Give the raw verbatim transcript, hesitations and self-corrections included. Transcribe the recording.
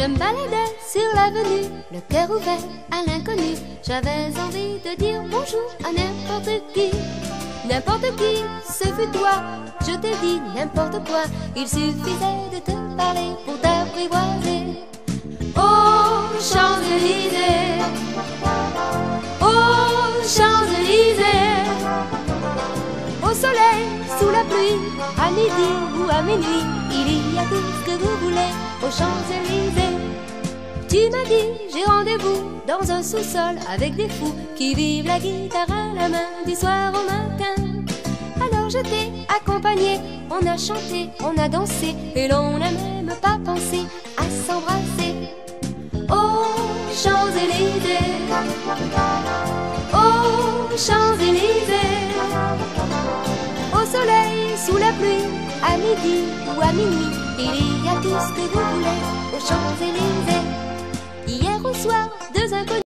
Je me baladais sur l'avenue, le cœur ouvert à l'inconnu. J'avais envie de dire bonjour à n'importe qui. N'importe qui, ce fut toi, je te dis n'importe quoi. Il suffisait de te parler pour t'apprivoiser. Oh, Champs-Élysées, oh, Champs-Élysées. Au soleil, sous la pluie, à midi ou à minuit, il y a tout ce que vous voulez aux Champs-Élysées. Tu m'as dit, j'ai rendez-vous dans un sous-sol avec des fous qui vivent la guitare à la main du soir au matin. Alors je t'ai accompagné, on a chanté, on a dansé et l'on n'a même pas pensé à s'embrasser. Oh, Champs-Élysées, oh, Champs-Élysées. Au soleil, sous la pluie, à midi ou à minuit, il y a tout ce que vous voulez aux Champs-Élysées.